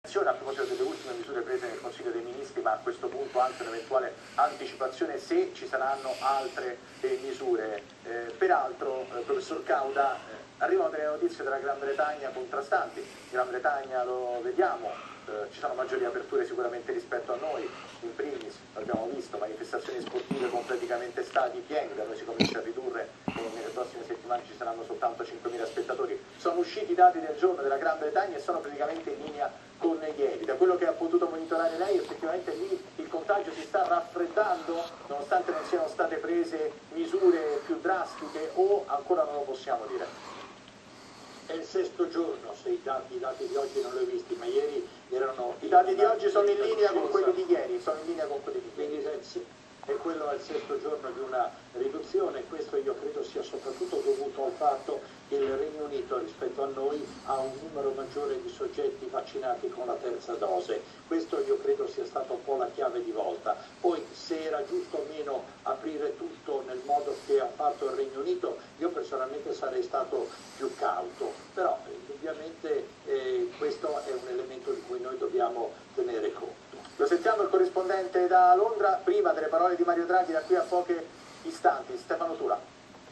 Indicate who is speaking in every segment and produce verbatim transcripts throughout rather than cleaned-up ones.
Speaker 1: a proposito delle ultime misure prese nel Consiglio dei Ministri, ma a questo punto anche un'eventuale anticipazione se ci saranno altre eh, misure. Eh, peraltro, eh, professor Cauda, eh, arrivano delle notizie dalla Gran Bretagna contrastanti. In Gran Bretagna lo vediamo, eh, ci sono maggiori aperture sicuramente rispetto a noi, in primis, l'abbiamo visto, manifestazioni sportive con praticamente stadi pieni, da noi si comincia a ridurre e nelle prossime settimane ci saranno soltanto cinquemila spettatori. Sono usciti i dati del giorno della Gran Bretagna e sono praticamente in linea con ieri. Da quello che ha potuto monitorare lei, effettivamente lì il contagio si sta raffreddando, nonostante non siano state prese misure più drastiche, o ancora non lo possiamo dire?
Speaker 2: È il sesto giorno, se i dati, i dati di oggi non li ho visti, ma ieri erano...
Speaker 1: I dati di oggi sono in linea con quelli di ieri, sono in linea con quelli di ieri.
Speaker 2: Quindi e quello è il sesto giorno di una riduzione, questo io credo sia soprattutto dovuto al fatto che il Regno Unito rispetto a noi ha un numero maggiore di soggetti vaccinati con la terza dose, questo io credo sia stata un po' la chiave di volta. Poi se era giusto o meno aprire tutto nel modo che ha fatto il Regno Unito, io personalmente sarei stato più cauto, però indubbiamente eh, questo è un elemento di cui noi dobbiamo tenere conto.
Speaker 1: Lo sentiamo il corrispondente da Londra, prima delle parole di Mario Draghi da qui a pochi istanti. Stefano Tura.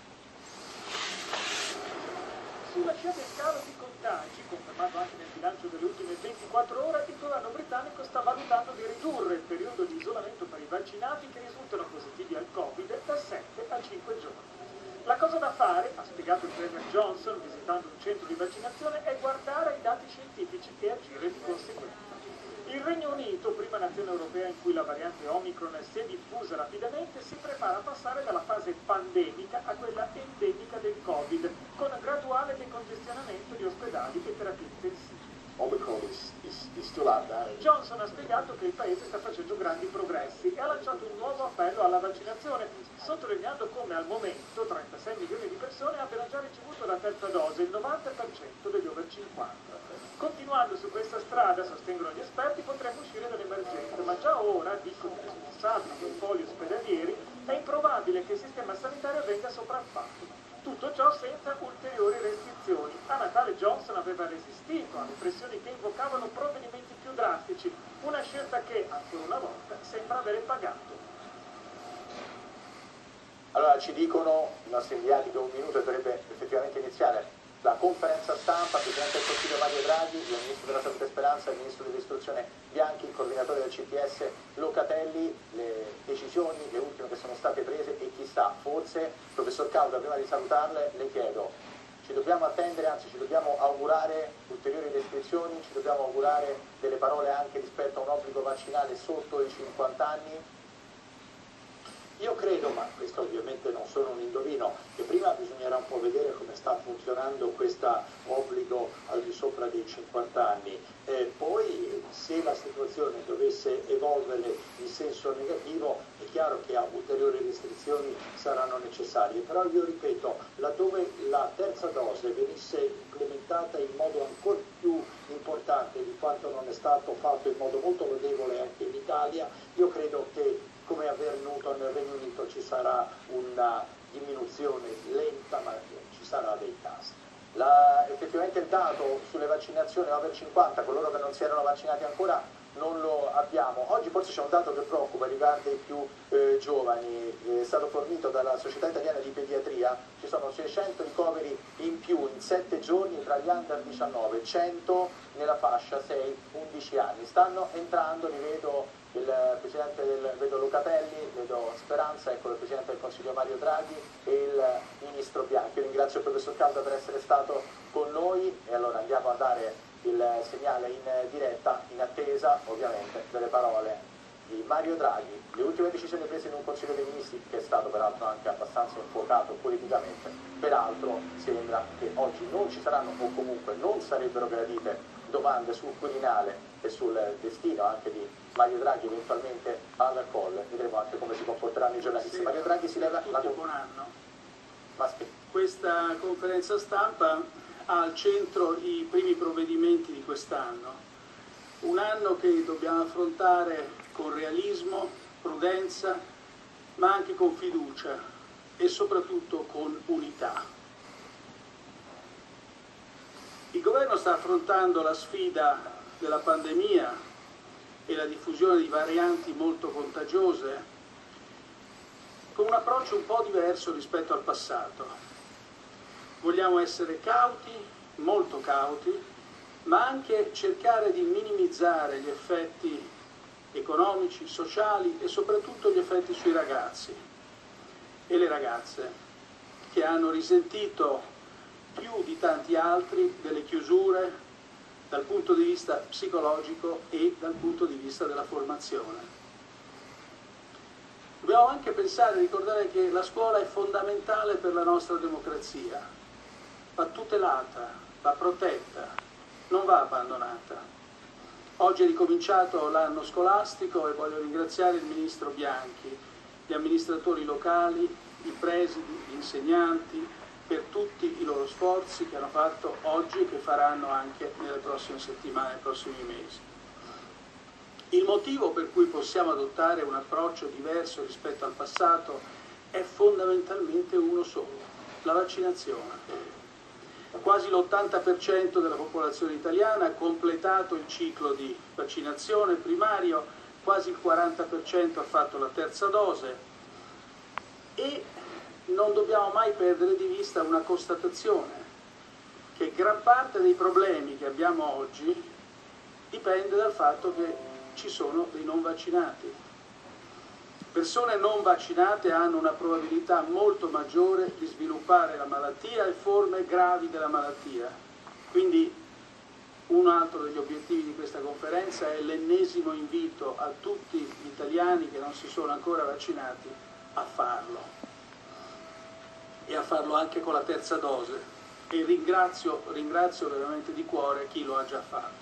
Speaker 3: Sulla scia del calo di contagi, confermato anche nel bilancio delle ultime ventiquattro ore, il governo britannico sta valutando di ridurre il periodo di isolamento per i vaccinati che risultano positivi al Covid da sette a cinque giorni. La cosa da fare, ha spiegato il Premier Johnson visitando un centro di vaccinazione, è guardare ai dati scientifici e agire di conseguenza. Il Regno Unito, prima nazione europea in cui la variante Omicron si è diffusa rapidamente, si prepara a passare dalla fase pandemica a quella endemica del Covid, con graduale decongestionamento di ospedali e terapie intensive.
Speaker 2: Omicron is, is, is still out there.
Speaker 3: Johnson ha spiegato che il paese sta facendo grandi progressi e ha lanciato un nuovo appello alla vaccinazione, sottolineando come al momento trentasei milioni di persone abbiano già ricevuto la terza dose, il novanta per cento degli over cinquanta. Continuando su questa strada, sostengono gli esperti, potremmo uscire dall'emergenza, ma già ora, dicono i responsabili dei poli ospedalieri, è improbabile che il sistema sanitario venga sopraffatto. Tutto ciò senza ulteriori restrizioni. A Natale Johnson aveva resistito alle pressioni che invocavano provvedimenti più drastici, una scelta che, ancora una volta, sembra avere pagato.
Speaker 1: Allora ci dicono i nostri inviati che un minuto dovrebbe effettivamente iniziare la conferenza stampa, il Presidente del Consiglio Mario Draghi, il Ministro della Salute e Speranza, il Ministro dell'Istruzione Bianchi, il Coordinatore del C T S Locatelli, le decisioni, le ultime che sono state prese e chissà, forse, Professor Cauda, prima di salutarle, le chiedo, ci dobbiamo attendere, anzi ci dobbiamo augurare ulteriori restrizioni, ci dobbiamo augurare delle parole anche rispetto a un obbligo vaccinale sotto i cinquanta anni?
Speaker 2: Io credo, ma questo ovviamente non sono un indovino, che prima bisognerà un po' vedere come sta funzionando questo obbligo al di sopra dei cinquanta anni, e poi se la situazione dovesse evolvere in senso negativo è chiaro che ulteriori restrizioni saranno necessarie, però io ripeto, laddove la terza dose venisse implementata in modo ancora più importante di quanto non è stato fatto in modo molto lodevole anche in Italia, io credo che come è avvenuto nel Regno Unito ci sarà una diminuzione lenta, ma ci sarà dei casi.
Speaker 1: La, effettivamente il dato sulle vaccinazioni over cinquanta, coloro che non si erano vaccinati ancora, non lo abbiamo. Oggi forse c'è un dato che preoccupa, riguarda i più eh, giovani, è stato fornito dalla Società Italiana di Pediatria, ci sono seicento ricoveri in più in sette giorni tra gli under diciannove, cento nella fascia sei undici anni. Stanno entrando, li vedo, il Presidente del, vedo Locatelli, vedo Speranza, ecco il Presidente del Consiglio Mario Draghi e il Ministro Bianchi. Io ringrazio il Professor Cauda per essere stato con noi e allora andiamo a dare il segnale in diretta, in attesa ovviamente delle parole di Mario Draghi, le ultime decisioni prese in un Consiglio dei Ministri che è stato peraltro anche abbastanza infuocato politicamente. Peraltro sembra che oggi non ci saranno, o comunque non sarebbero gradite, domande sul Quirinale e sul destino anche di Mario Draghi eventualmente al Colle. Vedremo anche come si comporteranno i giornalisti.
Speaker 4: Sì,
Speaker 1: Mario Draghi si leva la...
Speaker 4: buon anno.
Speaker 1: Ma sì.
Speaker 4: Questa conferenza stampa ha al centro i primi provvedimenti di quest'anno. Un anno che dobbiamo affrontare con realismo, prudenza, ma anche con fiducia e soprattutto con unità. Il governo sta affrontando la sfida della pandemia e la diffusione di varianti molto contagiose con un approccio un po' diverso rispetto al passato. Vogliamo essere cauti, molto cauti, ma anche cercare di minimizzare gli effetti economici, sociali e soprattutto gli effetti sui ragazzi e le ragazze, che hanno risentito più di tanti altri delle chiusure dal punto di vista psicologico e dal punto di vista della formazione. Dobbiamo anche pensare e ricordare che la scuola è fondamentale per la nostra democrazia, va tutelata, va protetta, non va abbandonata. Oggi è ricominciato l'anno scolastico e voglio ringraziare il Ministro Bianchi, gli amministratori locali, i presidi, gli insegnanti, per tutti i loro sforzi che hanno fatto oggi e che faranno anche nelle prossime settimane, nei prossimi mesi. Il motivo per cui possiamo adottare un approccio diverso rispetto al passato è fondamentalmente uno solo: la vaccinazione. Quasi l'ottanta per cento della popolazione italiana ha completato il ciclo di vaccinazione primario, quasi il quaranta per cento ha fatto la terza dose e non dobbiamo mai perdere di vista una constatazione, che gran parte dei problemi che abbiamo oggi dipende dal fatto che ci sono dei non vaccinati. Persone non vaccinate hanno una probabilità molto maggiore di sviluppare la malattia e forme gravi della malattia. Quindi un altro degli obiettivi di questa conferenza è l'ennesimo invito a tutti gli italiani che non si sono ancora vaccinati a farlo e a farlo anche con la terza dose, e ringrazio, ringrazio veramente di cuore chi lo ha già fatto.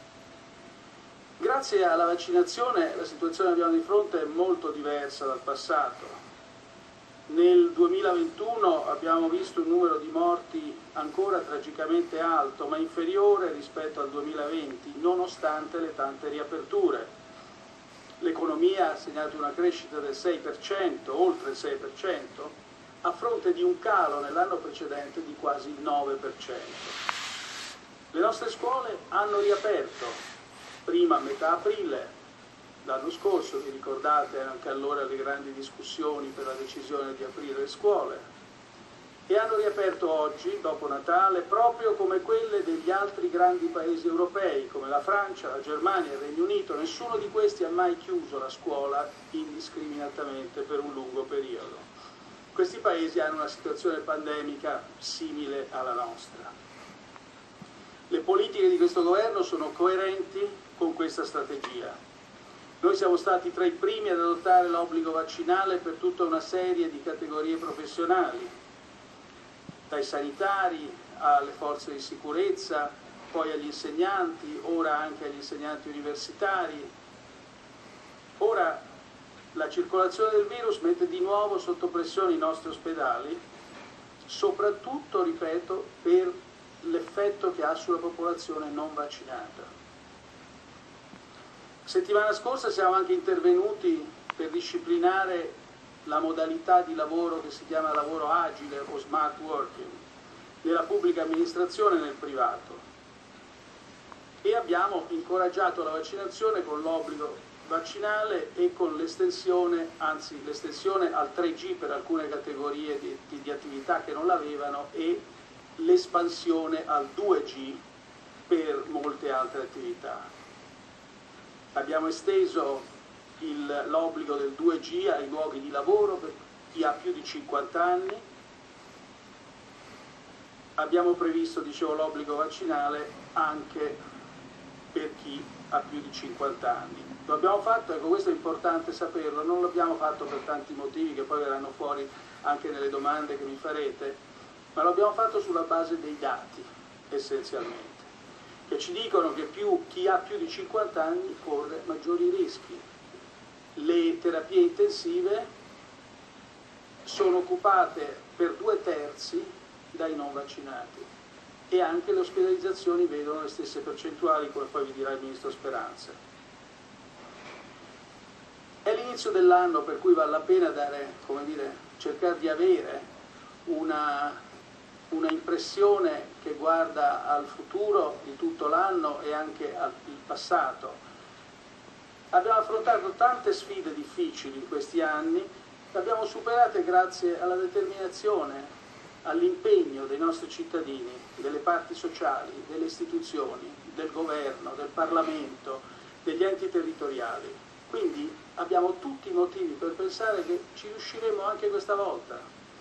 Speaker 4: Grazie alla vaccinazione la situazione che abbiamo di fronte è molto diversa dal passato. Nel duemilaventuno abbiamo visto un numero di morti ancora tragicamente alto, ma inferiore rispetto al duemilaventi, nonostante le tante riaperture. L'economia ha segnato una crescita del sei per cento, oltre il sei per cento, a fronte di un calo nell'anno precedente di quasi il nove per cento. Le nostre scuole hanno riaperto, prima a metà aprile, l'anno scorso, vi ricordate anche allora le grandi discussioni per la decisione di aprire le scuole, e hanno riaperto oggi, dopo Natale, proprio come quelle degli altri grandi paesi europei, come la Francia, la Germania, il Regno Unito. Nessuno di questi ha mai chiuso la scuola indiscriminatamente per un lungo periodo. Questi paesi hanno una situazione pandemica simile alla nostra. Le politiche di questo governo sono coerenti con questa strategia. Noi siamo stati tra i primi ad adottare l'obbligo vaccinale per tutta una serie di categorie professionali, dai sanitari alle forze di sicurezza, poi agli insegnanti, ora anche agli insegnanti universitari. Ora la circolazione del virus mette di nuovo sotto pressione i nostri ospedali, soprattutto, ripeto, per l'effetto che ha sulla popolazione non vaccinata. Settimana scorsa siamo anche intervenuti per disciplinare la modalità di lavoro che si chiama lavoro agile o smart working nella pubblica amministrazione e nel privato, e abbiamo incoraggiato la vaccinazione con l'obbligo vaccinale e con l'estensione, anzi l'estensione al tre G per alcune categorie di, di, di attività che non l'avevano, e l'espansione al due G per molte altre attività. Abbiamo esteso l'obbligo del due G ai luoghi di lavoro per chi ha più di cinquanta anni. Abbiamo previsto, dicevo, l'obbligo vaccinale anche per chi ha più di cinquanta anni. Lo abbiamo fatto, ecco, questo è importante saperlo, non l'abbiamo fatto per tanti motivi che poi verranno fuori anche nelle domande che mi farete, ma lo abbiamo fatto sulla base dei dati, essenzialmente, che ci dicono che più, chi ha più di cinquanta anni corre maggiori rischi. Le terapie intensive sono occupate per due terzi dai non vaccinati e anche le ospedalizzazioni vedono le stesse percentuali, come poi vi dirà il Ministro Speranza. È l'inizio dell'anno per cui vale la pena dare, come dire, cercare di avere una una impressione che guarda al futuro di tutto l'anno e anche al passato. Abbiamo affrontato tante sfide difficili in questi anni, le abbiamo superate grazie alla determinazione, all'impegno dei nostri cittadini, delle parti sociali, delle istituzioni, del governo, del Parlamento, degli enti territoriali. Quindi abbiamo tutti i motivi per pensare che ci riusciremo anche questa volta.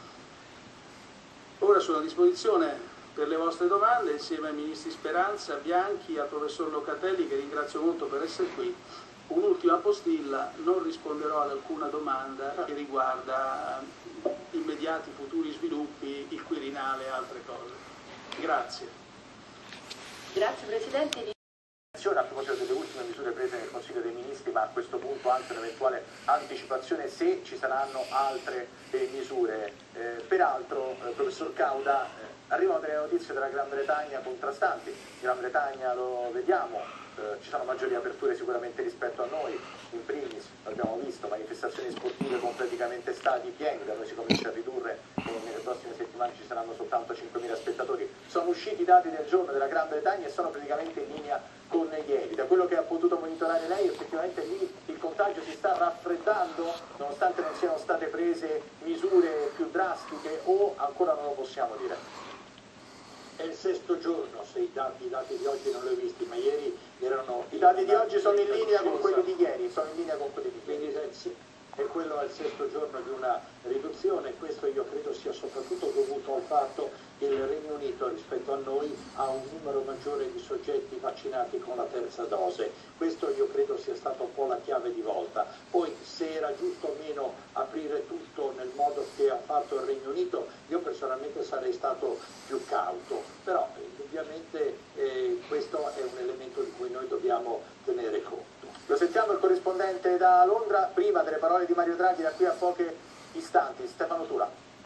Speaker 4: Ora sono a disposizione per le vostre domande insieme ai ministri Speranza, Bianchi e al professor Locatelli, che ringrazio molto per essere qui. Un'ultima postilla: non risponderò ad alcuna domanda che riguarda immediati futuri sviluppi, il Quirinale e altre cose. Grazie.
Speaker 5: Grazie Presidente.
Speaker 1: A proposito delle ultime misure prese nel Consiglio dei Ministri, ma a questo punto anche un'eventuale anticipazione se ci saranno altre eh, misure. Eh, peraltro, eh, professor Cauda, eh, arrivano delle notizie dalla Gran Bretagna contrastanti. In Gran Bretagna lo vediamo, eh, ci sono maggiori aperture sicuramente rispetto a noi, in primis, l'abbiamo visto, manifestazioni sportive con praticamente stadi pieni, da noi si comincia a ridurre e nelle prossime settimane ci saranno soltanto cinquemila spettatori. Sono usciti i dati del giorno della Gran Bretagna e sono praticamente in linea con ieri. Da quello che ha potuto monitorare lei, effettivamente lì il contagio si sta raffreddando, nonostante non siano state prese misure più drastiche, o ancora non lo possiamo dire?
Speaker 2: È il sesto giorno, se i dati, i dati di oggi non li ho visti, ma ieri erano...
Speaker 1: I dati di oggi sono in linea con quelli di ieri, sono in linea con quelli di ieri.
Speaker 2: Quindi sì, e quello è il sesto giorno di una riduzione. Questo io credo sia soprattutto dovuto al fatto che il Regno Unito rispetto a noi ha un numero maggiore di soggetti vaccinati con la terza dose. Questo io credo sia stata un po' la chiave di volta. Poi se era giusto o meno aprire tutto nel modo che ha fatto il Regno Unito, io personalmente sarei stato più cauto, però indubbiamente eh, questo è un elemento di cui noi dobbiamo tenere conto.
Speaker 1: Lo sentiamo il corrispondente da Londra, prima delle parole di Mario Draghi da qui a pochi istanti. Stefano Tura.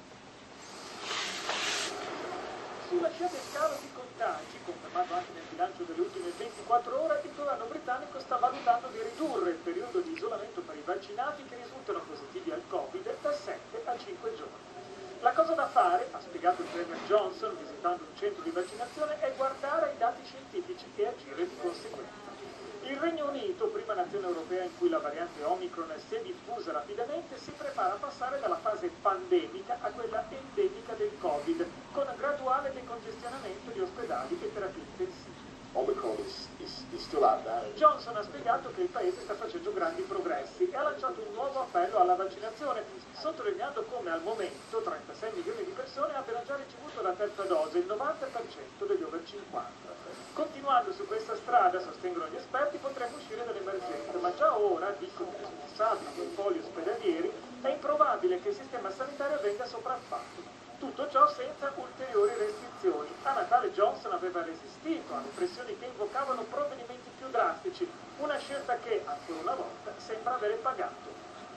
Speaker 3: Sulla scia del calo di contagi, confermato anche nel bilancio delle ultime ventiquattro ore, il governo britannico sta valutando di ridurre il periodo di isolamento per i vaccinati che risultano positivi al Covid da sette a cinque giorni. La cosa da fare, ha spiegato il Premier Johnson visitando un centro di vaccinazione, è guardare ai dati scientifici e agire di conseguenza. Il Regno Unito, prima nazione europea in cui la variante Omicron si è diffusa rapidamente, si prepara a passare dalla fase pandemica a quella endemica del Covid, con graduale decongestionamento di ospedali e terapie intensive.
Speaker 1: Omicron is, is, is still out there.
Speaker 3: Johnson ha spiegato che il paese sta facendo grandi progressi e ha lanciato un nuovo appello alla vaccinazione, sottolineando come al momento trentasei milioni di persone abbiano già ricevuto la terza dose, il novanta per cento degli over cinquanta. Continuando su questa strada, sostengono gli esperti, potremmo uscire dall'emergenza, ma già ora, dicono i responsabili dei poli ospedalieri, è improbabile che il sistema sanitario venga sopraffatto. Tutto ciò senza ulteriori restrizioni. A Natale Johnson aveva resistito alle pressioni che invocavano provvedimenti più drastici, una scelta che, ancora una volta, sembra avere pagato.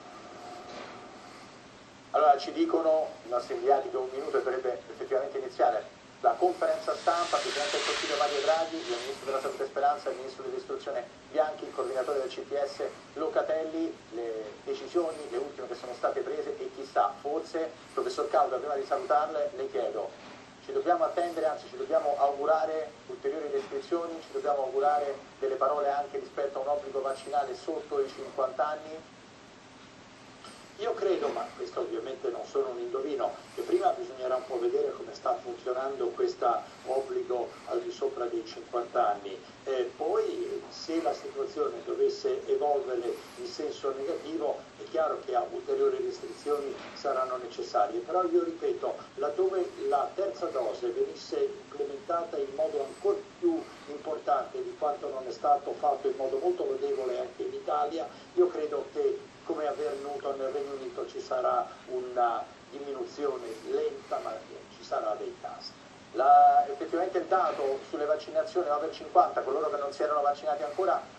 Speaker 1: Allora ci dicono i nostri inviati che un minuto dovrebbe effettivamente iniziare la conferenza stampa, il Presidente del Consiglio Mario Draghi, il Ministro della Salute Speranza, il Ministro dell'Istruzione Bianchi, il Coordinatore del C T S Locatelli, le decisioni, le ultime che sono state prese e chissà, forse, Professor Cauda, prima di salutarle, le chiedo, ci dobbiamo attendere, anzi ci dobbiamo augurare ulteriori restrizioni, ci dobbiamo augurare delle parole anche rispetto a un obbligo vaccinale sotto i cinquanta anni?
Speaker 2: Io credo, ma questo ovviamente non sono un indovino, che prima bisognerà un po' vedere come sta funzionando questo obbligo al di sopra dei cinquanta anni. E poi se la situazione dovesse evolvere in senso negativo, è chiaro che ulteriori restrizioni saranno necessarie. Però io ripeto, laddove la terza dose venisse implementata in modo ancora più importante di quanto non è stato fatto in modo molto lodevole anche in Italia, io credo che, come è avvenuto nel Regno Unito, ci sarà una diminuzione lenta, ma ci sarà dei casi.
Speaker 1: La, effettivamente il dato sulle vaccinazioni over cinquanta, coloro che non si erano vaccinati ancora,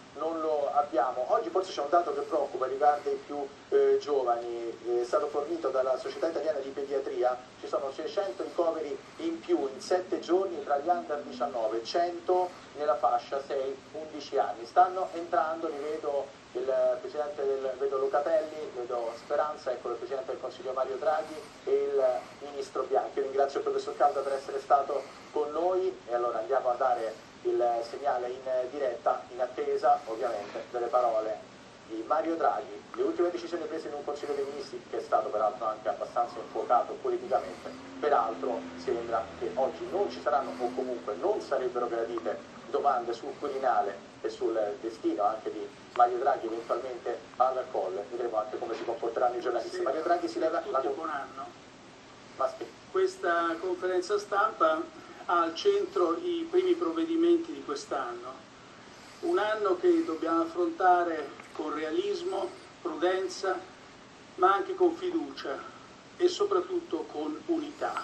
Speaker 1: non lo abbiamo. Oggi forse c'è un dato che preoccupa, riguarda i più eh, giovani, è stato fornito dalla Società Italiana di Pediatria, ci sono seicento ricoveri in più in sette giorni tra gli under diciannove, cento nella fascia sei undici anni. Stanno entrando, li vedo, il Presidente del, vedo Locatelli, vedo Speranza, ecco il Presidente del Consiglio Mario Draghi e il Ministro Bianchi. Io ringrazio il Professor Calda per essere stato con noi e allora andiamo a dare il segnale in diretta, in attesa ovviamente delle parole di Mario Draghi, le ultime decisioni prese in un Consiglio dei Ministri che è stato peraltro anche abbastanza infuocato politicamente. Peraltro sembra che oggi non ci saranno, o comunque non sarebbero gradite, domande sul Quirinale e sul destino anche di Mario Draghi eventualmente al Colle. Vedremo anche come si comporteranno i giornalisti.
Speaker 4: Sì,
Speaker 1: Mario Draghi si leva la...
Speaker 4: Buon anno.
Speaker 1: Ma
Speaker 4: Questa conferenza stampa ha al centro i primi provvedimenti di quest'anno, un anno che dobbiamo affrontare con realismo, prudenza, ma anche con fiducia e soprattutto con unità.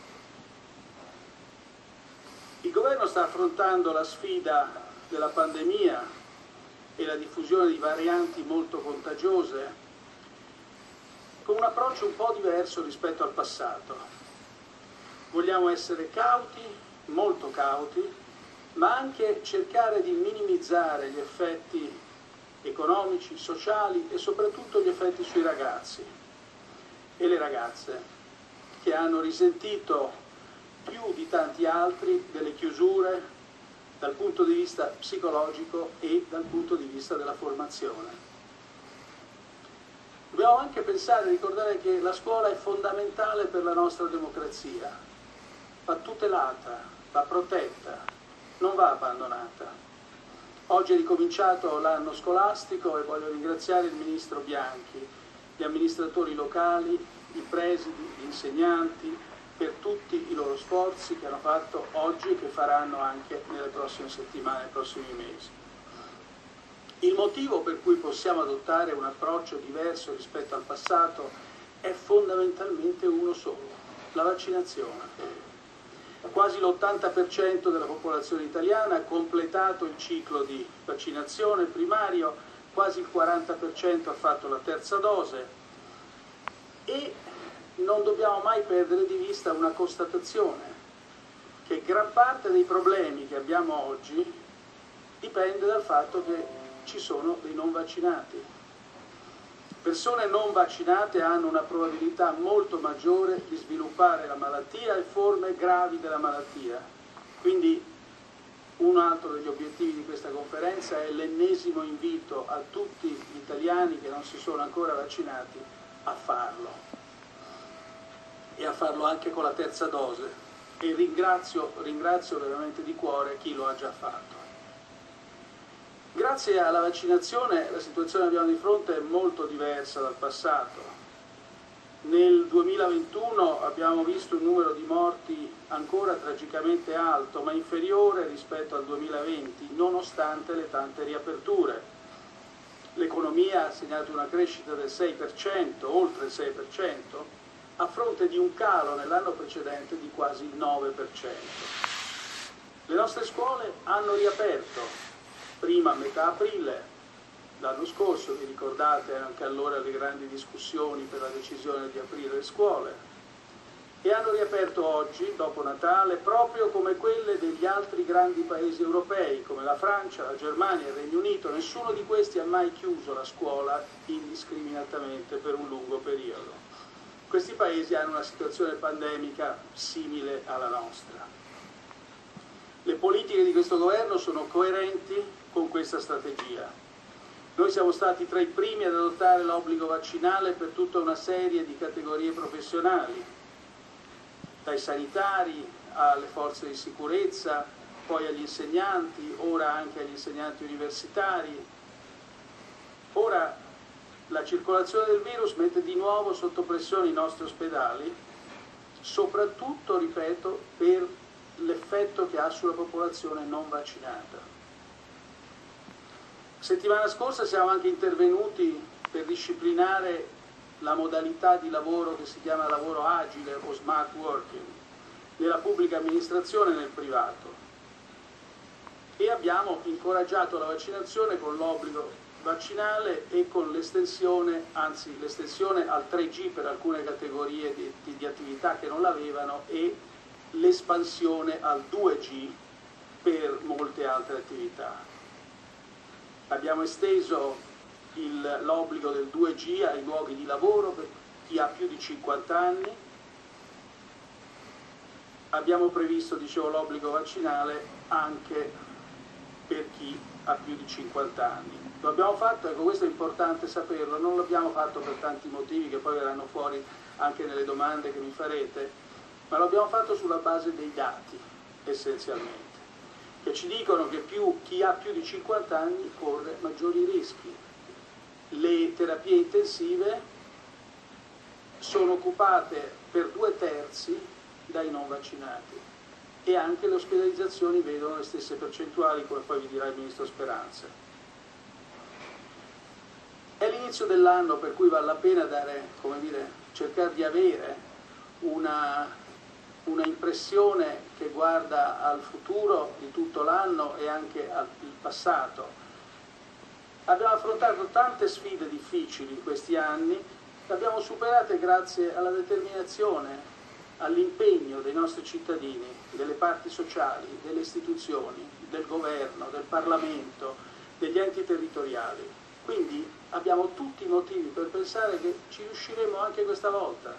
Speaker 4: Il governo sta affrontando la sfida della pandemia e la diffusione di varianti molto contagiose con un approccio un po' diverso rispetto al passato. Vogliamo essere cauti, molto cauti, ma anche cercare di minimizzare gli effetti economici, sociali e soprattutto gli effetti sui ragazzi e le ragazze che hanno risentito più di tanti altri delle chiusure dal punto di vista psicologico e dal punto di vista della formazione. Dobbiamo anche pensare e ricordare che la scuola è fondamentale per la nostra democrazia. Va tutelata, va protetta, non va abbandonata. Oggi è ricominciato l'anno scolastico e voglio ringraziare il Ministro Bianchi, gli amministratori locali, i presidi, gli insegnanti, per tutti i loro sforzi che hanno fatto oggi e che faranno anche nelle prossime settimane, nei prossimi mesi. Il motivo per cui possiamo adottare un approccio diverso rispetto al passato è fondamentalmente uno solo, la vaccinazione. Quasi l'ottanta per cento della popolazione italiana ha completato il ciclo di vaccinazione primario, quasi il quaranta per cento ha fatto la terza dose e non dobbiamo mai perdere di vista una constatazione, che gran parte dei problemi che abbiamo oggi dipende dal fatto che ci sono dei non vaccinati. Persone non vaccinate hanno una probabilità molto maggiore di sviluppare la malattia e forme gravi della malattia. Quindi un altro degli obiettivi di questa conferenza è l'ennesimo invito a tutti gli italiani che non si sono ancora vaccinati a farlo e a farlo anche con la terza dose. E ringrazio, ringrazio veramente di cuore chi lo ha già fatto. Grazie alla vaccinazione la situazione che abbiamo di fronte è molto diversa dal passato. Nel duemilaventuno abbiamo visto un numero di morti ancora tragicamente alto, ma inferiore rispetto al duemilaventi, nonostante le tante riaperture. L'economia ha segnato una crescita del sei per cento, oltre il sei per cento, a fronte di un calo nell'anno precedente di quasi il nove per cento. Le nostre scuole hanno riaperto. Prima a metà aprile, l'anno scorso, vi ricordate anche allora le grandi discussioni per la decisione di aprire le scuole, e hanno riaperto oggi, dopo Natale, proprio come quelle degli altri grandi paesi europei, come la Francia, la Germania, il Regno Unito. Nessuno di questi ha mai chiuso la scuola indiscriminatamente per un lungo periodo. Questi paesi hanno una situazione pandemica simile alla nostra. Le politiche di questo governo sono coerenti con questa strategia. Noi siamo stati tra i primi ad adottare l'obbligo vaccinale per tutta una serie di categorie professionali, dai sanitari alle forze di sicurezza, poi agli insegnanti, ora anche agli insegnanti universitari. Ora la circolazione del virus mette di nuovo sotto pressione i nostri ospedali, soprattutto, ripeto, per l'effetto che ha sulla popolazione non vaccinata. Settimana scorsa siamo anche intervenuti per disciplinare la modalità di lavoro che si chiama lavoro agile o smart working nella pubblica amministrazione e nel privato. e abbiamo incoraggiato la vaccinazione con l'obbligo vaccinale e con l'estensione, anzi l'estensione al tre G per alcune categorie di, di, di attività che non l'avevano e l'espansione al due G per molte altre attività. Abbiamo esteso l'obbligo del due G ai luoghi di lavoro per chi ha più di cinquanta anni. Abbiamo previsto, dicevo, l'obbligo vaccinale anche per chi ha più di cinquanta anni. Lo abbiamo fatto, ecco, questo è importante saperlo, non l'abbiamo fatto per tanti motivi che poi verranno fuori anche nelle domande che mi farete, ma lo abbiamo fatto sulla base dei dati, essenzialmente, che ci dicono che più, chi ha più di cinquanta anni corre maggiori rischi. Le terapie intensive sono occupate per due terzi dai non vaccinati e anche le ospedalizzazioni vedono le stesse percentuali, come poi vi dirà il Ministro Speranza. È l'inizio dell'anno per cui vale la pena dare, come dire, cercare di avere una, una impressione che guarda al futuro di tutto l'anno e anche al passato. Abbiamo affrontato tante sfide difficili in questi anni, le abbiamo superate grazie alla determinazione, all'impegno dei nostri cittadini, delle parti sociali, delle istituzioni, del governo, del Parlamento, degli enti territoriali. Quindi abbiamo tutti i motivi per pensare che ci riusciremo anche questa volta.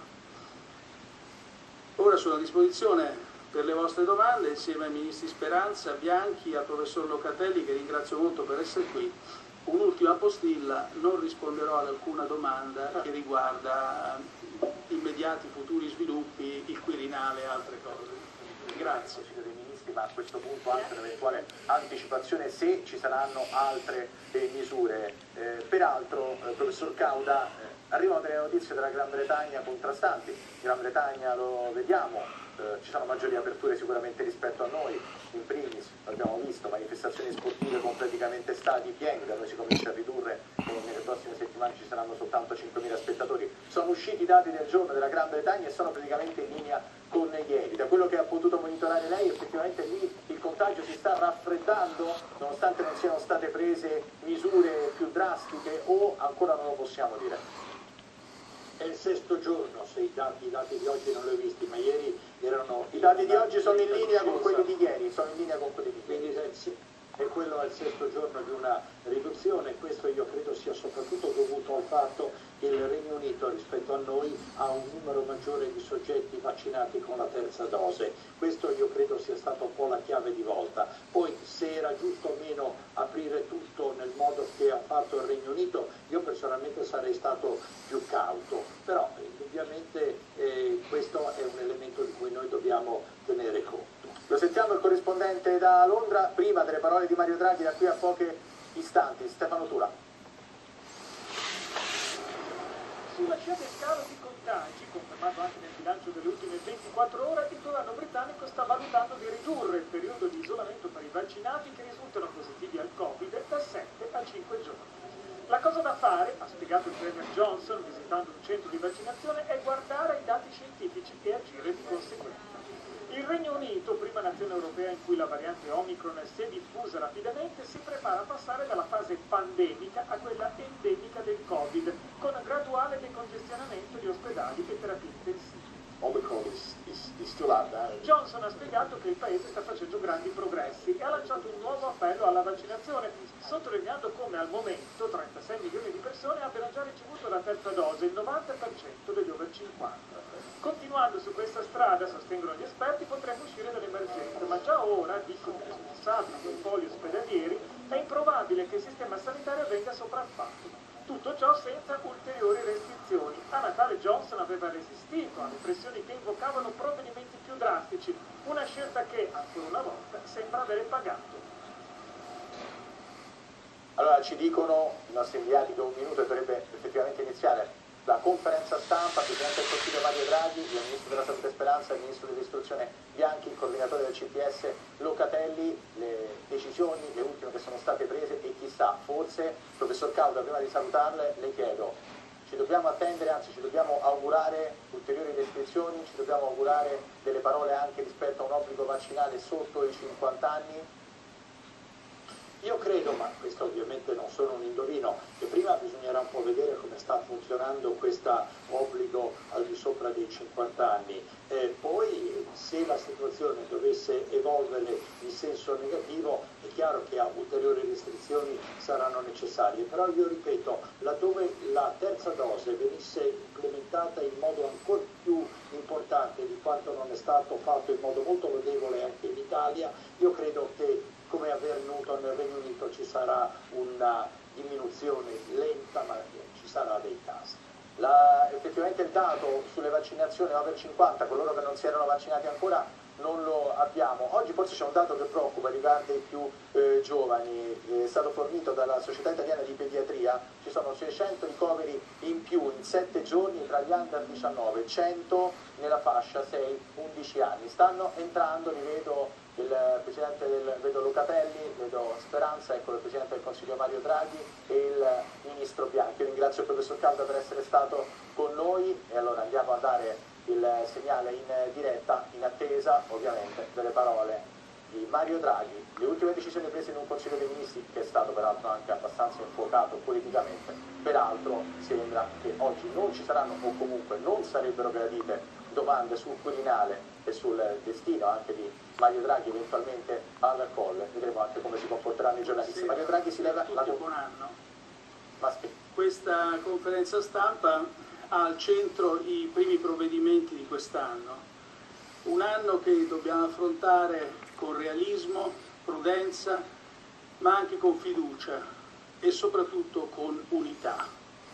Speaker 4: Ora sono a disposizione per le vostre domande insieme ai ministri Speranza, Bianchi e al professor Locatelli, che ringrazio molto per essere qui. Un'ultima postilla: non risponderò ad alcuna domanda che riguarda immediati futuri sviluppi, il Quirinale e altre cose. Grazie.
Speaker 1: Dei ministri, ma a questo punto anche un'eventuale anticipazione se ci saranno altre eh, misure. Eh, peraltro, eh, professor Cauda, eh, arrivano delle notizie dalla Gran Bretagna contrastanti. In Gran Bretagna lo vediamo, eh, ci sono maggiori aperture sicuramente rispetto a noi. In primis, l'abbiamo visto, manifestazioni sportive con praticamente stadi pieni, da noi si comincia a ridurre e nelle prossime settimane ci saranno soltanto cinquemila spettatori. Sono usciti i dati del giorno della Gran Bretagna e sono praticamente in linea con ieri. Da quello che ha potuto monitorare lei, effettivamente lì il contagio si sta raffreddando, nonostante non siano state prese misure più drastiche, o ancora non lo possiamo dire?
Speaker 2: È il sesto giorno, se i dati, i dati di oggi non li ho visti, ma ieri erano...
Speaker 1: I dati di oggi sono in linea con quelli di ieri, sono in linea con quelli di ieri.
Speaker 2: Quindi e quello è il sesto giorno di una riduzione. Questo io credo sia soprattutto dovuto al fatto che il Regno Unito rispetto a noi ha un numero maggiore di soggetti vaccinati con la terza dose. Questo io credo sia stata un po' la chiave di volta. Poi se era giusto o meno aprire tutto nel modo che ha fatto il Regno Unito, io personalmente sarei stato più cauto, però indubbiamente eh, questo è un elemento di cui noi dobbiamo tenere conto.
Speaker 1: Lo sentiamo il corrispondente da Londra, prima delle parole di Mario Draghi da qui a pochi istanti. Stefano Tura.
Speaker 3: Sulla scia del calo di contagi, confermato anche nel bilancio delle ultime ventiquattro ore, il governo britannico sta valutando di ridurre il periodo di isolamento per i vaccinati che risultano positivi al Covid da sette a cinque giorni. La cosa da fare, ha spiegato il Premier Johnson visitando un centro di vaccinazione, è guardare ai dati scientifici e agire di conseguenza. Il Regno Unito, prima nazione europea in cui la variante Omicron si è diffusa rapidamente, si prepara a passare dalla fase pandemica a quella endemica del Covid, con graduale decongestionamento di ospedali e terapie intensive.
Speaker 1: Omicron is, is, is still out there.
Speaker 3: Johnson ha spiegato che il paese sta facendo grandi progressi e ha lanciato un nuovo appello alla vaccinazione, sottolineando come al momento trentasei milioni di persone abbiano già ricevuto la terza dose, il novanta per cento degli over cinquanta. Continuando su questa strada, sostengono gli esperti, potremmo uscire dall'emergenza, ma già ora, dicono i responsabili dei poli ospedalieri, è improbabile che il sistema sanitario venga sopraffatto. Tutto ciò senza ulteriori restrizioni. A Natale Johnson aveva resistito alle pressioni che invocavano provvedimenti più drastici, una scelta che, ancora una volta, sembra avere pagato.
Speaker 1: Allora ci dicono i nostri inviati che un minuto dovrebbe effettivamente iniziare la conferenza stampa, Presidente del Consiglio Mario Draghi, il Ministro della Salute Speranza, il Ministro dell'Istruzione Bianchi, il Coordinatore del C P S Locatelli, le decisioni, le ultime che sono state prese e chissà, forse, Professor Cauda, prima di salutarle, le chiedo, ci dobbiamo attendere, anzi ci dobbiamo augurare ulteriori restrizioni, ci dobbiamo augurare delle parole anche rispetto a un obbligo vaccinale sotto i cinquanta anni?
Speaker 2: Io credo, ma questo ovviamente non sono un indovino, che prima bisognerà un po' vedere come sta funzionando questo obbligo al di sopra dei cinquanta anni, eh, poi se la situazione dovesse evolvere in senso negativo è chiaro che ulteriori restrizioni saranno necessarie, però io ripeto, laddove la terza dose venisse implementata in modo ancora più importante di quanto non è stato fatto in modo molto lodevole anche in Italia, io credo che come è avvenuto nel Regno Unito ci sarà una diminuzione lenta, ma ci sarà dei casi. La, effettivamente il dato sulle vaccinazioni over cinquanta, coloro che non si erano vaccinati ancora, non lo abbiamo. Oggi forse c'è un dato che preoccupa riguardo i più eh, giovani, è stato fornito dalla Società Italiana di Pediatria, ci sono seicento ricoveri in più in sette giorni tra gli under diciannove, cento nella fascia sei undici anni. Stanno entrando, li vedo, il Presidente del, vedo Locatelli, vedo Speranza, ecco il Presidente del Consiglio Mario Draghi e il Ministro Bianchi. Io ringrazio il Professor Calda per essere stato con noi e allora andiamo a dare il segnale in diretta, in attesa ovviamente delle parole di Mario Draghi. Le ultime decisioni prese in un Consiglio dei Ministri che è stato peraltro anche abbastanza infuocato politicamente, peraltro sembra che oggi non ci saranno o comunque non sarebbero gradite domande sul Quirinale e sul destino anche di Mario Draghi eventualmente al Colle. Vedremo anche come si comporteranno i giornalisti.
Speaker 4: Sì,
Speaker 2: Mario Draghi si leva la...
Speaker 4: buon anno.
Speaker 2: Ma
Speaker 4: questa conferenza stampa ha al centro i primi provvedimenti di quest'anno, un anno che dobbiamo affrontare con realismo, prudenza, ma anche con fiducia e soprattutto con unità.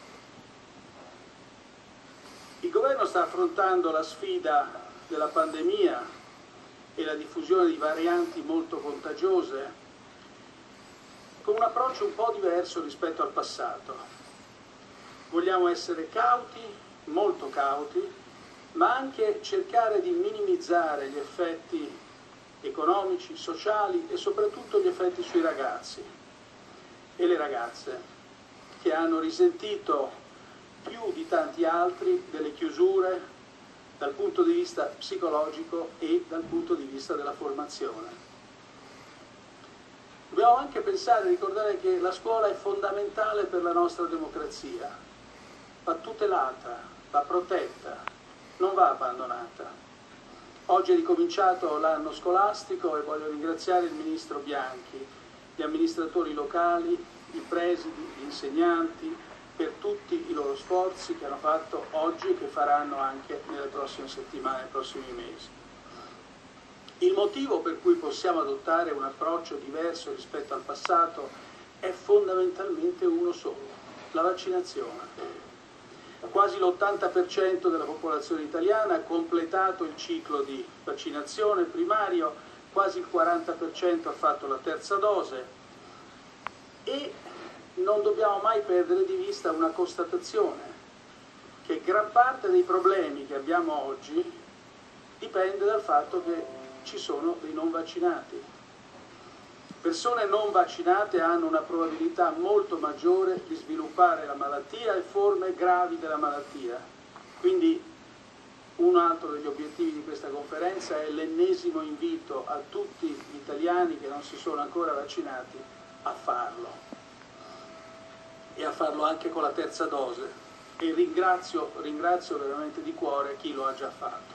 Speaker 4: Il governo sta affrontando la sfida della pandemia e la diffusione di varianti molto contagiose con un approccio un po' diverso rispetto al passato. Vogliamo essere cauti, molto cauti, ma anche cercare di minimizzare gli effetti economici, sociali e soprattutto gli effetti sui ragazzi e le ragazze che hanno risentito più di tanti altri delle chiusure dal punto di vista psicologico e dal punto di vista della formazione. Dobbiamo anche pensare e ricordare che la scuola è fondamentale per la nostra democrazia. Va tutelata, va protetta, non va abbandonata. Oggi è ricominciato l'anno scolastico e voglio ringraziare il Ministro Bianchi, gli amministratori locali, i presidi, gli insegnanti, per tutti i loro sforzi che hanno fatto oggi e che faranno anche nelle prossime settimane, nei prossimi mesi. Il motivo per cui possiamo adottare un approccio diverso rispetto al passato è fondamentalmente uno solo, la vaccinazione. Quasi l'ottanta per cento della popolazione italiana ha completato il ciclo di vaccinazione primario, quasi il quaranta per cento ha fatto la terza dose e non dobbiamo mai perdere di vista una constatazione, che gran parte dei problemi che abbiamo oggi dipende dal fatto che ci sono dei non vaccinati. Persone non vaccinate hanno una probabilità molto maggiore di sviluppare la malattia e forme gravi della malattia. Quindi un altro degli obiettivi di questa conferenza è l'ennesimo invito a tutti gli italiani che non si sono ancora vaccinati a farlo e a farlo anche con la terza dose. E ringrazio, ringrazio veramente di cuore chi lo ha già fatto.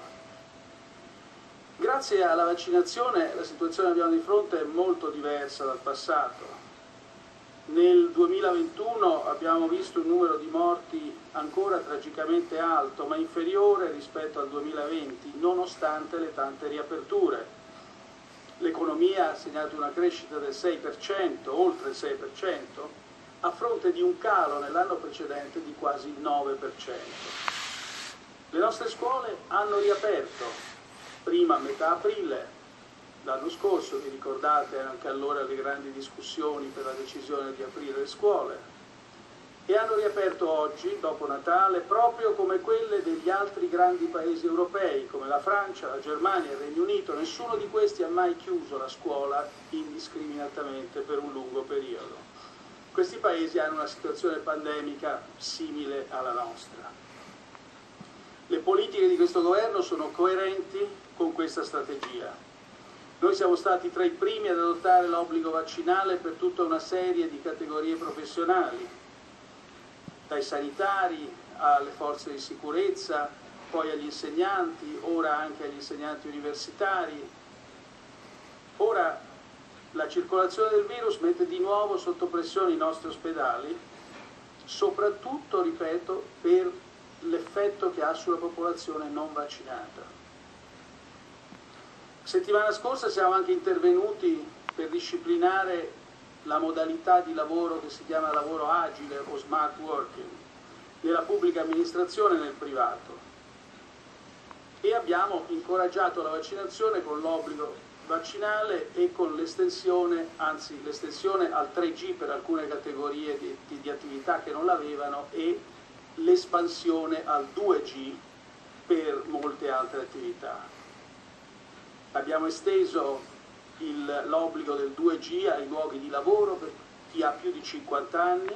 Speaker 4: Grazie alla vaccinazione la situazione che abbiamo di fronte è molto diversa dal passato. Nel duemilaventuno abbiamo visto un numero di morti ancora tragicamente alto, ma inferiore rispetto al duemilaventi, nonostante le tante riaperture. L'economia ha segnato una crescita del sei per cento, oltre il sei per cento, a fronte di un calo nell'anno precedente di quasi il nove per cento. Le nostre scuole hanno riaperto. Prima a metà aprile, l'anno scorso, vi ricordate anche allora le grandi discussioni per la decisione di aprire le scuole, e hanno riaperto oggi, dopo Natale, proprio come quelle degli altri grandi paesi europei, come la Francia, la Germania, il Regno Unito. Nessuno di questi ha mai chiuso la scuola indiscriminatamente per un lungo periodo. Questi paesi hanno una situazione pandemica simile alla nostra. Le politiche di questo governo sono coerenti con questa strategia. Noi siamo stati tra i primi ad adottare l'obbligo vaccinale per tutta una serie di categorie professionali, dai sanitari alle forze di sicurezza, poi agli insegnanti, ora anche agli insegnanti universitari. Ora la circolazione del virus mette di nuovo sotto pressione i nostri ospedali, soprattutto, ripeto, per l'effetto che ha sulla popolazione non vaccinata. Settimana scorsa siamo anche intervenuti per disciplinare la modalità di lavoro che si chiama lavoro agile o smart working nella pubblica amministrazione e nel privato, e abbiamo incoraggiato la vaccinazione con l'obbligo vaccinale e con l'estensione, anzi l'estensione al tre G per alcune categorie di, di, di attività che non l'avevano e l'espansione al due G per molte altre attività. Abbiamo esteso l'obbligo del due G ai luoghi di lavoro per chi ha più di cinquanta anni.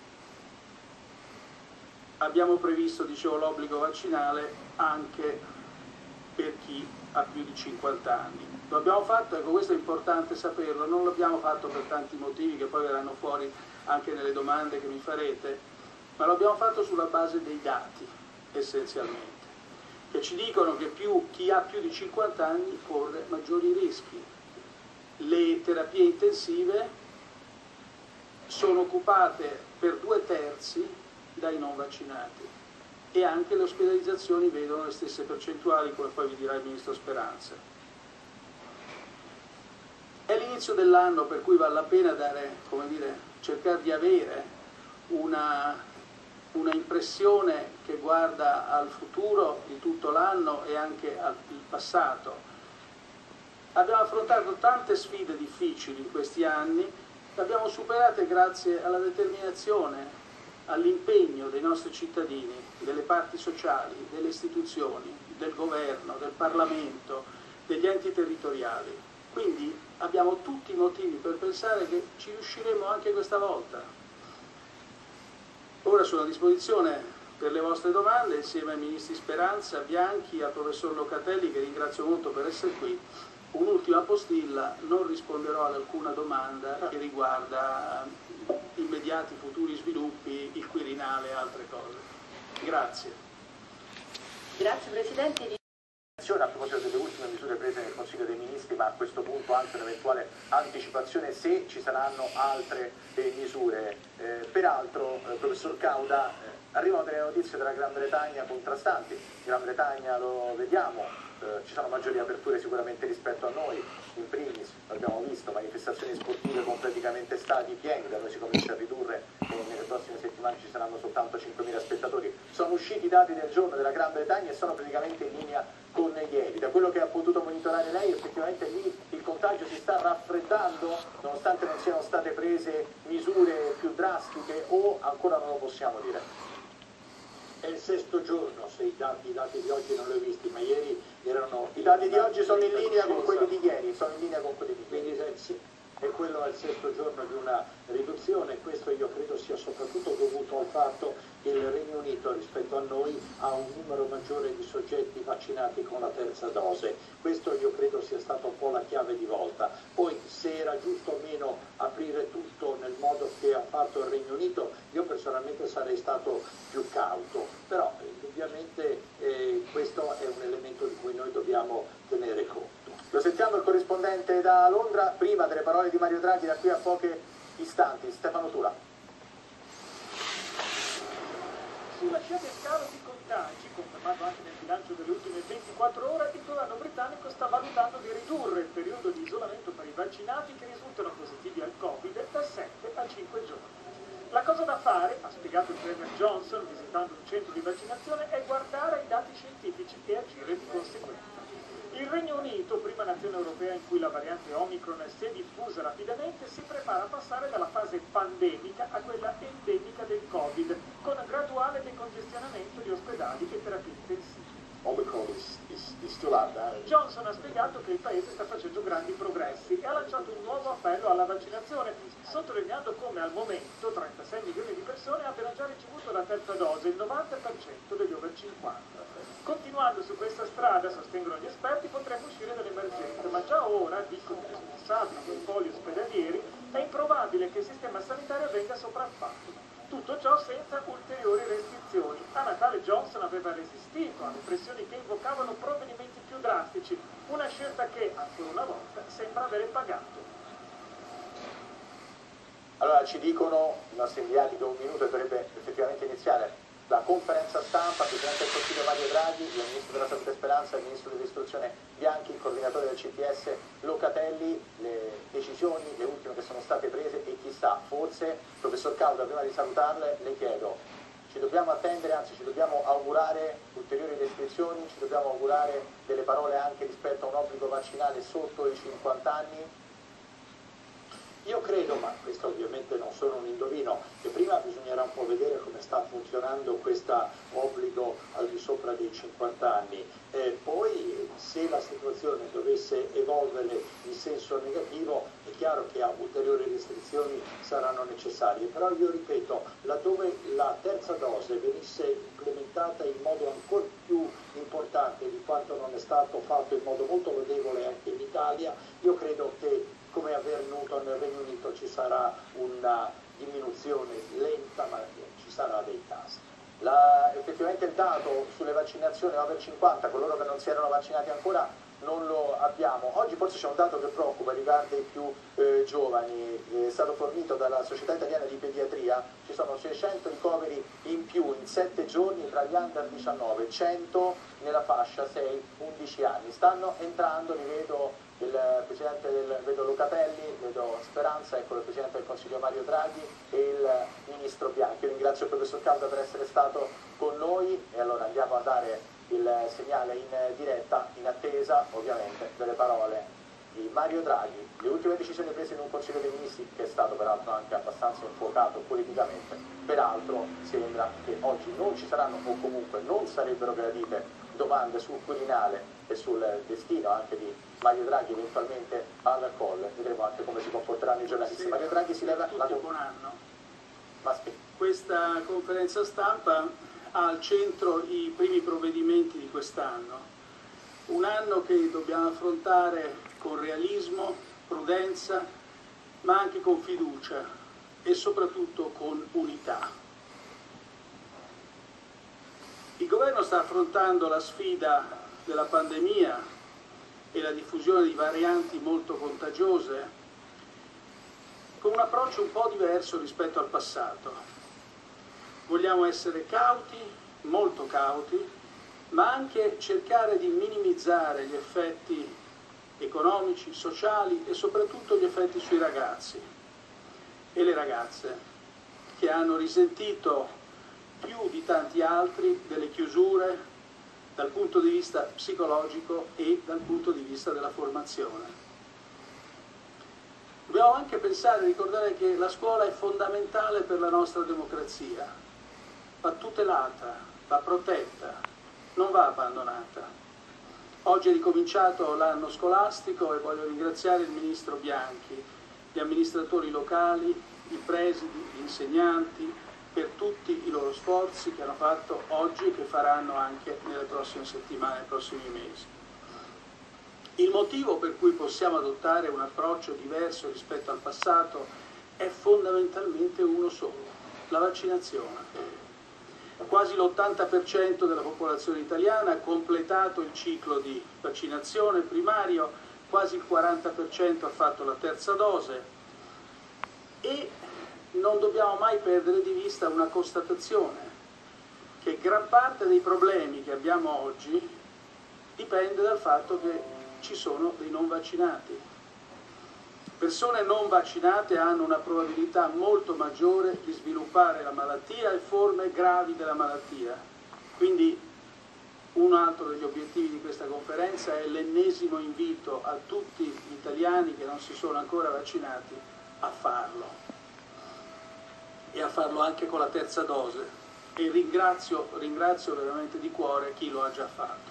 Speaker 4: Abbiamo previsto, dicevo, l'obbligo vaccinale anche per chi ha più di cinquanta anni. Lo abbiamo fatto, ecco, questo è importante saperlo, non l'abbiamo fatto per tanti motivi che poi verranno fuori anche nelle domande che mi farete, ma lo abbiamo fatto sulla base dei dati, essenzialmente, che ci dicono che più, chi ha più di cinquanta anni corre maggiori rischi. Le terapie intensive sono occupate per due terzi dai non vaccinati e anche le ospedalizzazioni vedono le stesse percentuali, come poi vi dirà il Ministro Speranza. È l'inizio dell'anno per cui vale la pena dare, come dire, cercare di avere una, una impressione che guarda al futuro di tutto l'anno e anche al passato. Abbiamo affrontato tante sfide difficili in questi anni, le abbiamo superate grazie alla determinazione, all'impegno dei nostri cittadini, delle parti sociali, delle istituzioni, del governo, del Parlamento, degli enti territoriali. Quindi abbiamo tutti i motivi per pensare che ci riusciremo anche questa volta. Ora sono a disposizione per le vostre domande insieme ai ministri Speranza, Bianchi e al professor Locatelli, che ringrazio molto per essere qui. Un'ultima postilla: non risponderò ad alcuna domanda che riguarda immediati futuri sviluppi, il Quirinale e altre cose. Grazie.
Speaker 5: Grazie Presidente.
Speaker 1: A proposito delle ultime misure prese nel Consiglio dei Ministri, ma a questo punto anche un'eventuale anticipazione se ci saranno altre eh, misure. Eh, peraltro, eh, professor Cauda, eh, arrivano delle notizie dalla Gran Bretagna contrastanti. In Gran Bretagna lo vediamo, eh, ci sono maggiori aperture sicuramente rispetto a noi, in primis, l'abbiamo visto, manifestazioni sportive con praticamente stadi pieni, da noi si comincia a ridurre e nelle prossime settimane ci saranno soltanto cinquemila spettatori. Sono usciti i dati del giorno della Gran Bretagna e sono praticamente in linea con ieri. Da quello che ha potuto monitorare lei, effettivamente lì il contagio si sta raffreddando, nonostante non siano state prese misure più drastiche, o ancora non lo possiamo dire?
Speaker 2: È il sesto giorno, se i dati, i dati di oggi non li ho visti, ma ieri erano...
Speaker 1: I dati di oggi sono in linea con quelli di ieri, sono in linea con quelli di ieri.
Speaker 2: Quindi sì, e quello è il sesto giorno di una riduzione. Questo io credo sia soprattutto dovuto al fatto che il Regno Unito rispetto a noi ha un numero maggiore di soggetti vaccinati con la terza dose. Questo io credo sia stata un po' la chiave di volta. Poi se era giusto o meno aprire tutto nel modo che ha fatto il Regno Unito, io personalmente sarei stato più cauto, però indubbiamente eh, questo è un elemento di cui noi dobbiamo tenere conto.
Speaker 1: Lo sentiamo il corrispondente da Londra, prima delle parole di Mario Draghi da qui a pochi istanti. Stefano Tula.
Speaker 3: Sulla scia del calo di contagi, confermato anche nel bilancio delle ultime ventiquattro ore, il governo britannico sta valutando di ridurre il periodo di isolamento per i vaccinati che risultano positivi al Covid da sette a cinque giorni. La cosa da fare, ha spiegato il Premier Johnson visitando un centro di vaccinazione, è guardare i dati scientifici e agire di conseguenza. Il Regno Unito, prima nazione europea in cui la variante Omicron si è diffusa rapidamente, si prepara a passare dalla fase pandemica a quella endemica del Covid, con graduale decongestionamento di ospedali e terapie intensive.
Speaker 2: Omicron is, is, is still out there.
Speaker 3: Johnson ha spiegato che il paese sta facendo grandi progressi e ha lanciato un nuovo appello alla vaccinazione, sottolineando come al momento trentasei milioni di persone abbiano già ricevuto la terza dose, il novanta per cento degli over cinquanta. Continuando su questa strada, strada, sostengono gli esperti, potremmo uscire dall'emergenza, ma già ora, dicono i responsabili dei poli ospedalieri, è improbabile che il sistema sanitario venga sopraffatto. Tutto ciò senza ulteriori restrizioni. A Natale Johnson aveva resistito alle pressioni che invocavano provvedimenti più drastici, una scelta che, ancora una volta, sembra avere pagato.
Speaker 1: Allora ci dicono i nostri inviati che un minuto dovrebbe effettivamente iniziare la conferenza stampa, il Presidente del Consiglio Mario Draghi, il Ministro della Salute e Speranza, il Ministro dell'Istruzione Bianchi, il Coordinatore del C T S Locatelli, le decisioni, le ultime che sono state prese e chissà, forse, Professor Cauda, prima di salutarle, le chiedo, ci dobbiamo attendere, anzi ci dobbiamo augurare ulteriori restrizioni, ci dobbiamo augurare delle parole anche rispetto a un obbligo vaccinale sotto i cinquanta anni?
Speaker 2: Io credo, ma questo ovviamente non sono un indovino, che prima bisognerà un po' vedere come sta funzionando questo obbligo al di sopra dei cinquanta anni, e poi se la situazione dovesse evolvere in senso negativo è chiaro che ulteriori restrizioni saranno necessarie, però io ripeto, laddove la terza dose venisse implementata in modo ancora più importante di quanto non è stato fatto in modo molto lodevole anche in Italia, io credo che come è avvenuto nel Regno Unito ci sarà una diminuzione lenta, ma ci sarà dei casi.
Speaker 1: La, effettivamente il dato sulle vaccinazioni over cinquanta, coloro che non si erano vaccinati ancora, non lo abbiamo. Oggi forse c'è un dato che preoccupa, riguarda i più eh, giovani, è stato fornito dalla Società Italiana di Pediatria, ci sono seicento ricoveri in più in sette giorni tra gli under diciannove, cento nella fascia sei undici anni. Stanno entrando, li vedo, il Presidente del, vedo Locatelli, vedo Speranza, ecco il Presidente del Consiglio Mario Draghi e il Ministro Bianchi. Io ringrazio il Professor Cauda per essere stato con noi e allora andiamo a dare il segnale in diretta, in attesa ovviamente delle parole di Mario Draghi. Le ultime decisioni prese in un Consiglio dei Ministri che è stato peraltro anche abbastanza infuocato politicamente. Peraltro sembra che oggi non ci saranno o comunque non sarebbero gradite domande sul Quirinale e sul destino anche di Mario Draghi eventualmente al Colle. Vedremo anche come si comporteranno i giornalisti.
Speaker 4: Sì,
Speaker 1: Mario Draghi si leva la
Speaker 4: buon anno.
Speaker 1: Ma
Speaker 4: Questa conferenza stampa ha al centro i primi provvedimenti di quest'anno, un anno che dobbiamo affrontare con realismo, prudenza, ma anche con fiducia e soprattutto con unità. Il governo sta affrontando la sfida della pandemia e la diffusione di varianti molto contagiose con un approccio un po' diverso rispetto al passato. Vogliamo essere cauti, molto cauti, ma anche cercare di minimizzare gli effetti economici, sociali e soprattutto gli effetti sui ragazzi e le ragazze che hanno risentito più di tanti altri delle chiusure dal punto di vista psicologico e dal punto di vista della formazione. Dobbiamo anche pensare e ricordare che la scuola è fondamentale per la nostra democrazia, va tutelata, va protetta, non va abbandonata. Oggi è ricominciato l'anno scolastico e voglio ringraziare il Ministro Bianchi, gli amministratori locali, i presidi, gli insegnanti, per tutti i loro sforzi che hanno fatto oggi e che faranno anche nelle prossime settimane, nei prossimi mesi. Il motivo per cui possiamo adottare un approccio diverso rispetto al passato è fondamentalmente uno solo, la vaccinazione. Quasi l'ottanta per cento della popolazione italiana ha completato il ciclo di vaccinazione primario, quasi il quaranta per cento ha fatto la terza dose e non dobbiamo mai perdere di vista una constatazione, che gran parte dei problemi che abbiamo oggi dipende dal fatto che ci sono dei non vaccinati. Persone non vaccinate hanno una probabilità molto maggiore di sviluppare la malattia e forme gravi della malattia. Quindi un altro degli obiettivi di questa conferenza è l'ennesimo invito a tutti gli italiani che non si sono ancora vaccinati a farlo. E a farlo anche con la terza dose e ringrazio, ringrazio veramente di cuore chi lo ha già fatto.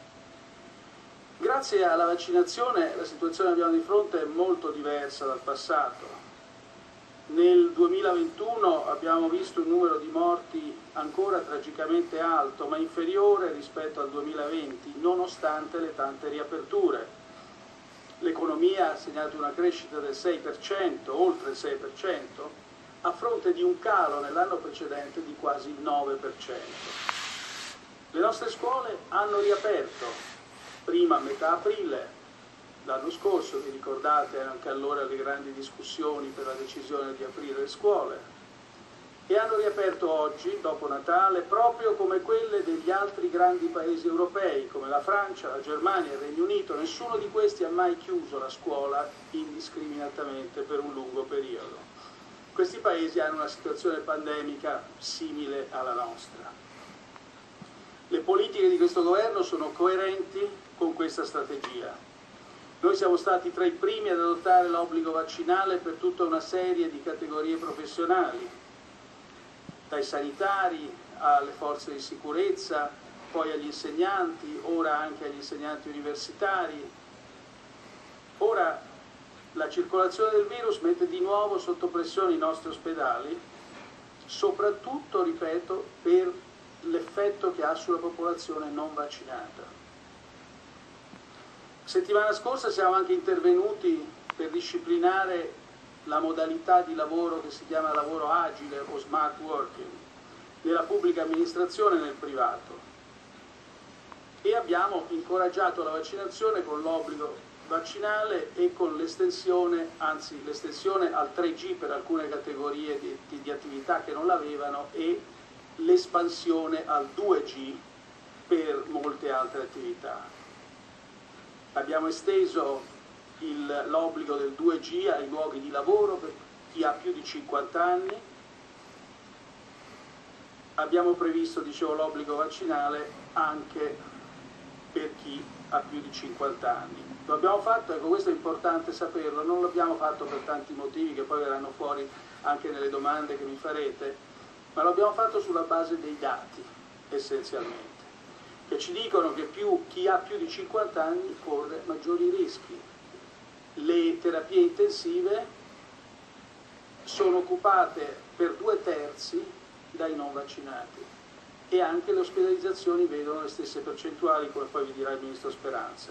Speaker 4: Grazie alla vaccinazione la situazione che abbiamo di fronte è molto diversa dal passato. Nel duemilaventuno abbiamo visto un numero di morti ancora tragicamente alto, ma inferiore rispetto al duemilaventi, nonostante le tante riaperture. L'economia ha segnato una crescita del sei per cento, oltre il sei per cento, a fronte di un calo nell'anno precedente di quasi il nove per cento. Le nostre scuole hanno riaperto, prima a metà aprile, l'anno scorso, vi ricordate anche allora le grandi discussioni per la decisione di aprire le scuole, e hanno riaperto oggi, dopo Natale, proprio come quelle degli altri grandi paesi europei, come la Francia, la Germania, il Regno Unito. Nessuno di questi ha mai chiuso la scuola indiscriminatamente per un lungo periodo. Questi paesi hanno una situazione pandemica simile alla nostra. Le politiche di questo governo sono coerenti con questa strategia. Noi siamo stati tra i primi ad adottare l'obbligo vaccinale per tutta una serie di categorie professionali, dai sanitari alle forze di sicurezza, poi agli insegnanti, ora anche agli insegnanti universitari. Ora la circolazione del virus mette di nuovo sotto pressione i nostri ospedali, soprattutto, ripeto, per l'effetto che ha sulla popolazione non vaccinata. Settimana scorsa siamo anche intervenuti per disciplinare la modalità di lavoro che si chiama lavoro agile o smart working nella pubblica amministrazione e nel privato, e abbiamo incoraggiato la vaccinazione con l'obbligo vaccinale e con l'estensione, anzi l'estensione al tre G per alcune categorie di, di, di attività che non l'avevano, e l'espansione al due G per molte altre attività. Abbiamo esteso l'obbligo del due G ai luoghi di lavoro per chi ha più di cinquanta anni. Abbiamo previsto, dicevo, l'obbligo vaccinale anche per chi ha più di cinquanta anni. Lo abbiamo fatto, ecco, questo è importante saperlo, non l'abbiamo fatto per tanti motivi che poi verranno fuori anche nelle domande che mi farete, ma lo abbiamo fatto sulla base dei dati, essenzialmente, che ci dicono che più, chi ha più di cinquanta anni corre maggiori rischi. Le terapie intensive sono occupate per due terzi dai non vaccinati, e anche le ospedalizzazioni vedono le stesse percentuali, come poi vi dirà il Ministro Speranza.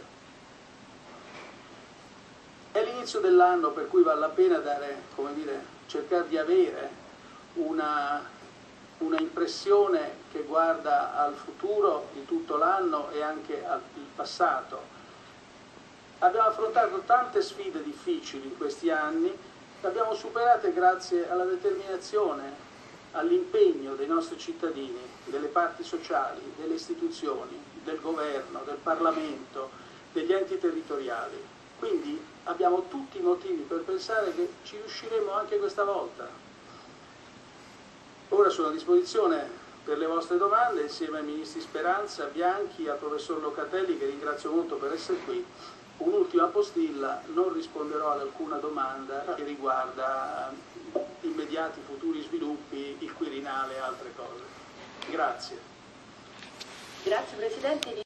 Speaker 4: È l'inizio dell'anno, per cui vale la pena dare, come dire, cercare di avere una una impressione che guarda al futuro di tutto l'anno e anche al passato. Abbiamo affrontato tante sfide difficili in questi anni, le abbiamo superate grazie alla determinazione, all'impegno dei nostri cittadini, delle parti sociali, delle istituzioni, del governo, del Parlamento, degli enti territoriali. Quindi abbiamo tutti i motivi per pensare che ci riusciremo anche questa volta. Ora sono a disposizione per le vostre domande insieme ai ministri Speranza, Bianchi e al professor Locatelli, che ringrazio molto per essere qui. Un'ultima postilla: non risponderò ad alcuna domanda che riguarda immediati futuri sviluppi, il Quirinale e altre cose. Grazie.
Speaker 5: Grazie Presidente.